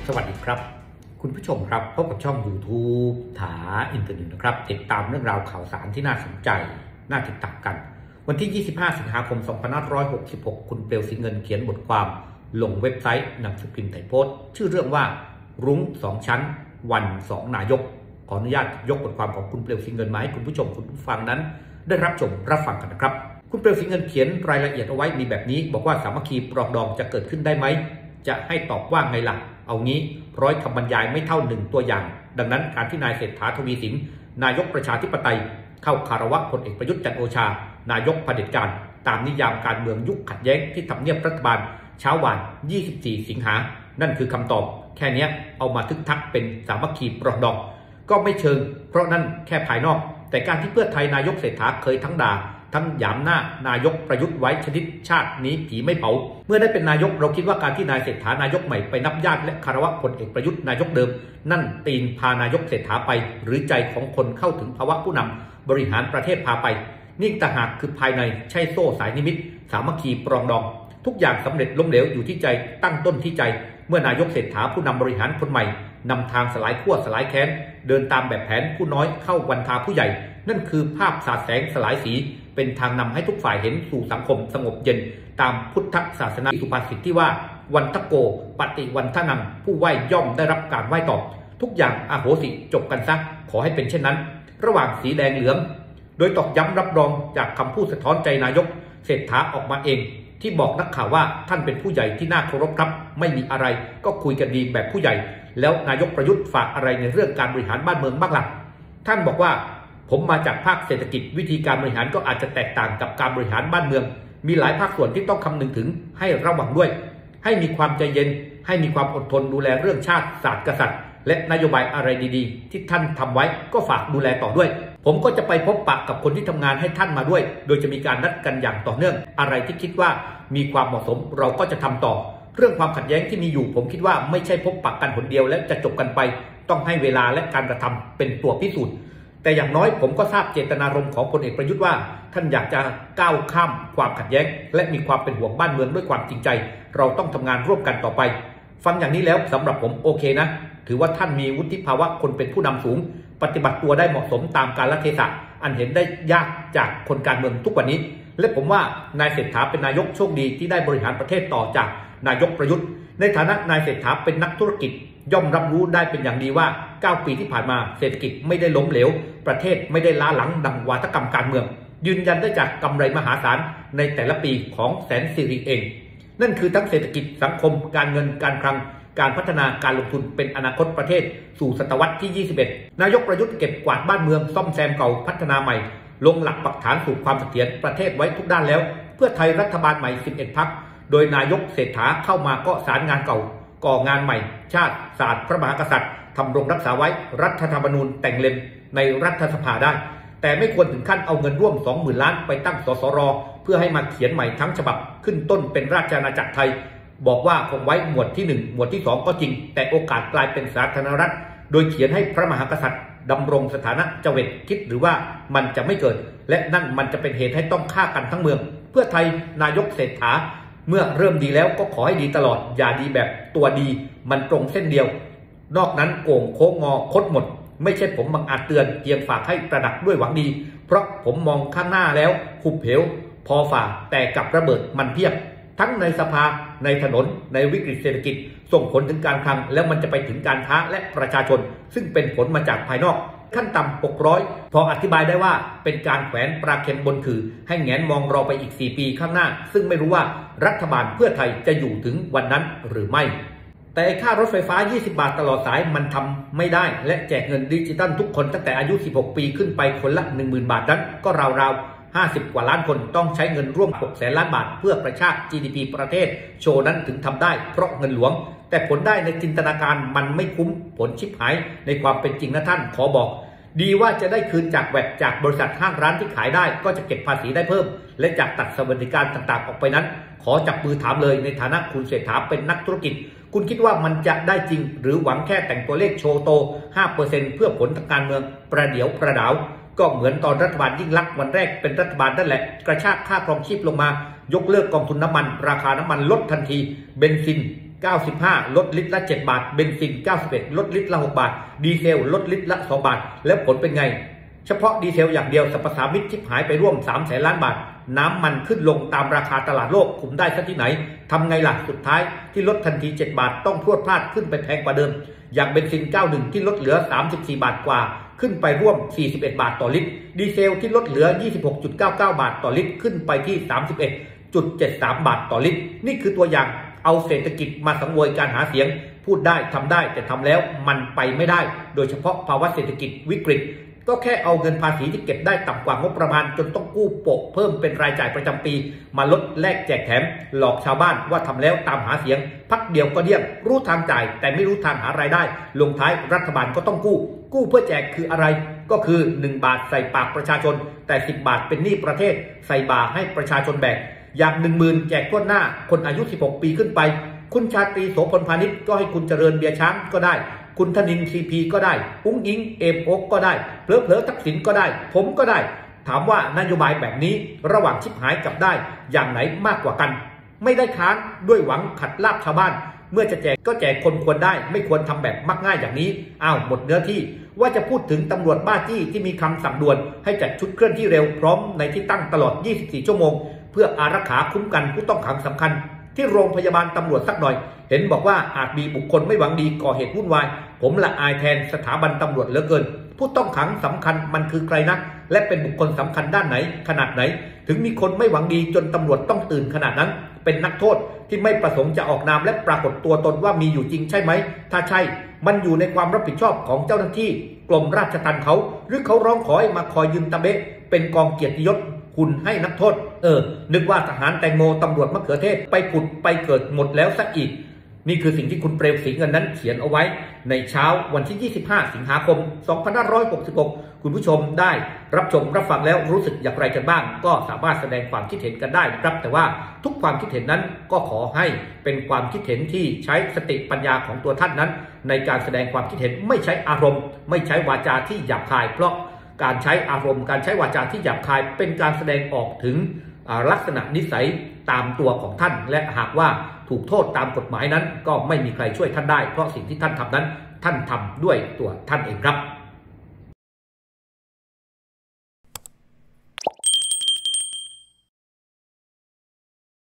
สวัสดีครับคุณผู้ชมครับพบกับช่อง YouTube ถาอินเตอร์เน็ตนะครับติดตามเรื่องราวข่าวสารที่น่าสนใจน่าติดตามกันวันที่ 25 สิงหาคม 2566 คุณเปลวสีเงินเขียนบทความลงเว็บไซต์หนังสือพิมพ์ไทยโพสต์ชื่อเรื่องว่ารุ้ง2ชั้นวัน2นายกขออนุญาตยกบทความของคุณเปลวสีเงินมาให้คุณผู้ชมคุณผู้ฟังนั้นได้รับชมรับฟังกันนะครับคุณเปลวสีเงินเขียนรายละเอียดเอาไว้มีแบบนี้บอกว่าสามัคคีปรองดองจะเกิดขึ้นได้ไหมจะให้ตอบว่าไงล่ะเอางี้ร้อยคำบรรยายไม่เท่าหนึ่งตัวอย่างดังนั้นการที่นายเศรษฐาทวีสินนายกประชาธิปไตยเข้าคารวะพลเอกประยุทธ์จันทร์โอชานายกเผด็จการตามนิยามการเมืองยุคขัดแย้งที่ทำเนียบรัฐบาลเช้าวัน24 สิงหานั่นคือคำตอบแค่นี้เอามาทึกทักเป็นสามัคคีปรองดองก็ไม่เชิงเพราะนั่นแค่ภายนอกแต่การที่เพื่อไทยนายกเศรษฐาเคยทั้งด่าทั้งหยามหน้านายกประยุทธ์ไว้ชนิดชาตินี้ผีไม่เผาเมื่อได้เป็นนายกเราคิดว่าการที่นายเศรษฐานายกใหม่ไปนับญาติและคารวะพลเอกประยุทธ์นายกเดิมนั่นตีนพานายกเศรษฐาไปหรือใจของคนเข้าถึงภาวะผู้นำบริหารประเทศพาไปนี่ต่างหากคือภายในใช่โซ่สายนิมิตสามัคคีปรองดองทุกอย่างสำเร็จล้มเหลวอยู่ที่ใจตั้งต้นที่ใจเมื่อนายกเศรษฐาผู้นำบริหารคนใหม่นำทางสลายขั้วสลายแค้นเดินตามแบบแผนผู้น้อยเข้าวันทาผู้ใหญ่นั่นคือภาพสาดแสงสลายสีเป็นทางนำให้ทุกฝ่ายเห็นสู่สังคมสงบเย็นตามพุทธศาสนาสุภาษิตที่ว่าวันทโกปฏิวันทนังผู้ไหว้ย่อมได้รับการไหว้ตอบทุกอย่างอโหสิจบกันซะขอให้เป็นเช่นนั้นระหว่างสีแดงเหลืองโดยตอกย้ำรับรองจากคำพูดสะท้อนใจนายกเศรษฐาออกมาเองที่บอกนักข่าวว่าท่านเป็นผู้ใหญ่ที่น่าเคารพครับไม่มีอะไรก็คุยกันดีแบบผู้ใหญ่แล้วนายกประยุทธ์ฝากอะไรในเรื่องการบริหารบ้านเมืองบ้างล่ะท่านบอกว่าผมมาจากภาคเศรษฐกิจวิธีการบริหารก็อาจจะแตกต่างกับการบริหารบ้านเมืองมีหลายภาคส่วนที่ต้องคำนึงถึงให้ระวังด้วยให้มีความใจเย็นให้มีความอดทนดูแลเรื่องชาติศาสตร์กษัตริย์และนโยบายอะไรดีๆที่ท่านทำไว้ก็ฝากดูแลต่อด้วยผมก็จะไปพบปะกับคนที่ทำงานให้ท่านมาด้วยโดยจะมีการนัดกันอย่างต่อเนื่องอะไรที่คิดว่ามีความเหมาะสมเราก็จะทำต่อเรื่องความขัดแย้งที่มีอยู่ผมคิดว่าไม่ใช่พบปะกันหนเดียวและจะจบกันไปต้องให้เวลาและการกระทำเป็นตัวพิสูจน์แต่อย่างน้อยผมก็ทราบเจตนารมณ์ของพลเอกประยุทธ์ว่าท่านอยากจะก้าวข้ามความขัดแย้งและมีความเป็นห่วงบ้านเมืองด้วยความจริงใจเราต้องทำงานร่วมกันต่อไปฟังอย่างนี้แล้วสำหรับผมโอเคนะถือว่าท่านมีวุฒิภาวะคนเป็นผู้นำสูงปฏิบัติตัวได้เหมาะสมตามกาลเทศะอันเห็นได้ยากจากคนการเมืองทุกวันนี้และผมว่านายเศรษฐาเป็นนายกโชคดีที่ได้บริหารประเทศต่อจากนายกประยุทธ์ในฐานะนายเศรษฐาเป็นนักธุรกิจย่อมรับรู้ได้เป็นอย่างดีว่า9 ปีที่ผ่านมาเศรษฐกิจไม่ได้ล้มเหลวประเทศไม่ได้ล้าหลังดังวาทกรรมการเมืองยืนยันได้จากกำไรมหาศาลในแต่ละปีของแสนสิริเองนั่นคือทั้งเศรษฐกิจสังคมการเงินการคลังการพัฒนาการลงทุนเป็นอนาคตประเทศสู่ศตวรรษที่21นายกประยุทธ์เก็บกวาดบ้านเมืองซ่อมแซมเก่าพัฒนาใหม่ลงหลักปักฐานสู่ความเสถียรประเทศไว้ทุกด้านแล้วเพื่อไทยรัฐบาลใหม่11 พรรคโดยนายกเศรษฐาเข้ามาก็สารงานเก่าก่องานใหม่ชาติศาสตร์พระมหากษัตริย์ทำรงรักษาไว้รัฐธรรมนูญแต่งเล็มในรัฐสภาได้แต่ไม่ควรถึงขั้นเอาเงินร่วม 20,000 ล้านไปตั้งสสรเพื่อให้มาเขียนใหม่ทั้งฉบับขึ้นต้นเป็นราชอาณาจักรไทยบอกว่าคงไว้หมวดที่1หมวดที่2ก็จริงแต่โอกาสกลายเป็นสาธารณรัฐโดยเขียนให้พระมหากษัตริย์ดำรงสถานะเจวิตคิดหรือว่ามันจะไม่เกิดและนั่นมันจะเป็นเหตุให้ต้องฆ่ากันทั้งเมืองเพื่อไทยนายกเศรษฐาเมื่อเริ่มดีแล้วก็ขอให้ดีตลอดอย่าดีแบบตัวดีมันตรงเส้นเดียวนอกนั้นโก่งโค้งงอคดหมดไม่ใช่ผมบังอาจเตือนเพียงฝากให้ตระหนักด้วยหวังดีเพราะผมมองข้างหน้าแล้วหุบเหวพอฝ่าแต่กับระเบิดมันเพียบทั้งในสภาในถนนในวิกฤตเศรษฐกิจส่งผลถึงการคลังแล้วมันจะไปถึงการค้าและประชาชนซึ่งเป็นผลมาจากภายนอกขั้นต่ำ600พออธิบายได้ว่าเป็นการแขวนปลาเค็มบนขื่อให้แงนมองเราไปอีก4 ปีข้างหน้าซึ่งไม่รู้ว่ารัฐบาลเพื่อไทยจะอยู่ถึงวันนั้นหรือไม่แต่ค่ารถไฟฟ้า20 บาทตลอดสายมันทำไม่ได้และแจกเงินดิจิตัลทุกคนตั้งแต่อายุ16 ปีขึ้นไปคนละ 10,000 บาทนั้นก็ราวๆ50 กว่าล้านคนต้องใช้เงินร่วม600,000 ล้านบาทเพื่อกระชาก GDP ประเทศโชว์นั้นถึงทำได้เพราะเงินหลวงแต่ผลได้ในจินตนาการมันไม่คุ้มผลชิบหายในความเป็นจริงนะท่านขอบอกดีว่าจะได้คืนจากแวดจากบริษัทห้างร้านที่ขายได้ก็จะเก็บภาษีได้เพิ่มและจากตัดสวัสดิการต่างๆออกไปนั้นขอจับมือถามเลยในฐานะคุณเศรษฐาเป็นนักธุรกิจคุณคิดว่ามันจะได้จริงหรือหวังแค่แต่งตัวเลขโชว์โต 5% เพื่อผลทางการเมืองประเดี๋ยวประดาวก็เหมือนตอนรัฐบาลยิ่งลักษณ์วันแรกเป็นรัฐบาลนั่นแหละกระชากค่าครองชีพลงมายกเลิกกองทุนน้ำมันราคาน้ำมันลดทันทีเบนซิน 95ลดลิตรละ7 บาทเบนซิน91ลดลิตรละ6 บาทดีเซลลดลิตรละ2 บาทแล้วผลเป็นไงเฉพาะดีเซลอย่างเดียวสรรพสามิตชิบหายไปร่วม300,000 ล้านบาทน้ำมันขึ้นลงตามราคาตลาดโลกคุมได้ซะที่ไหนทำไงล่ะสุดท้ายที่ลดทันที7 บาทต้องพรวดพลาดขึ้นไปแพงกว่าเดิมอย่างเบนซิน91ที่ลดเหลือ34 บาทกว่าขึ้นไปร่วม41 บาทต่อลิตรดีเซลที่ลดเหลือ 26.99 บาทต่อลิตรขึ้นไปที่31.73 บาทต่อลิตรนี่คือตัวอย่างเอาเศรษฐกิจมาสังเวยการหาเสียงพูดได้ทำได้แต่ทำแล้วมันไปไม่ได้โดยเฉพาะภาวะเศรษฐกิจวิกฤตก็แค่เอาเงินภาษีที่เก็บได้ต่ำกว่างบประมาณจนต้องกู้โปะเพิ่มเป็นรายจ่ายประจำปีมาลดแลกแจกแถมหลอกชาวบ้านว่าทำแล้วตามหาเสียงพักเดียวก็เดี่ยงรู้ทางจ่ายแต่ไม่รู้ทางหารายได้ลงท้ายรัฐบาลก็ต้องกู้เพื่อแจกคืออะไรก็คือ1 บาทใส่ปากประชาชนแต่10 บาทเป็นหนี้ประเทศใส่บ่าให้ประชาชนแบกอย่าง 10,000 แจกทั่วหน้าคนอายุ16 ปีขึ้นไปคุณชาตรีโสพลพาณิชย์ก็ให้คุณเจริญเบียร์ช้างก็ได้คุณธนินทร์ซีพีก็ได้อุ้งอิงเอมโอ๊กก็ได้เผลอทักษิณก็ได้ผมก็ได้ถามว่านโยบายแบบนี้ระหว่างชิบหายกับได้อย่างไหนมากกว่ากันไม่ได้ค้านด้วยหวังขัดลาบชาวบ้านเมื่อจะแจกก็แจกคนควรได้ไม่ควรทำแบบมักง่ายอย่างนี้หมดเนื้อที่ว่าจะพูดถึงตำรวจบ้าจี้ที่มีคำสั่งด่วนให้จัดชุดเคลื่อนที่เร็วพร้อมในที่ตั้งตลอด24 ชั่วโมงเพื่ออารักขาคุ้มกันผู้ต้องขังสำคัญที่โรงพยาบาลตำรวจสักหน่อยเห็นบอกว่าอาจมีบุคคลไม่หวังดีก่อเหตุวุ่นวายผมละอายแทนสถาบันตำรวจเหลือเกินผู้ต้องขังสำคัญมันคือใครนักและเป็นบุคคลสำคัญด้านไหนขนาดไหนถึงมีคนไม่หวังดีจนตำรวจต้องตื่นขนาดนั้นเป็นนักโทษที่ไม่ประสงค์จะออกนามและปรากฏตัวตนว่ามีอยู่จริงใช่ไหมถ้าใช่มันอยู่ในความรับผิดชอบของเจ้าหน้าที่กรมราชทัณฑ์เขาหรือเขาร้องขอให้มาคอยยืมตะเบะเป็นกองเกียรติยศคุณให้นักโทษนึกว่าทหารแตงโมตำรวจมะเขือเทศไปผุดไปเกิดหมดแล้วซะอีกนี่คือสิ่งที่คุณเปรมศรีเงินนั้นเขียนเอาไว้ในเช้าวันที่ 25 สิงหาคม 2566 คุณผู้ชมได้รับชมรับฟังแล้วรู้สึกอย่างไรกันบ้างก็สามารถแสดงความคิดเห็นกันได้นะครับแต่ว่าทุกความคิดเห็นนั้นก็ขอให้เป็นความคิดเห็นที่ใช้สติปัญญาของตัวท่านนั้นในการแสดงความคิดเห็นไม่ใช้อารมณ์ไม่ใช้วาจาที่หยาบคายเพราะการใช้อารมณ์การใช้วาจาที่หยาบคายเป็นการแสดงออกถึงลักษณะนิสัยตามตัวของท่านและหากว่าถูกโทษตามกฎหมายนั้นก็ไม่มีใครช่วยท่านได้เพราะสิ่งที่ท่านทำนั้นท่านทำด้วยตัวท่านเองครับ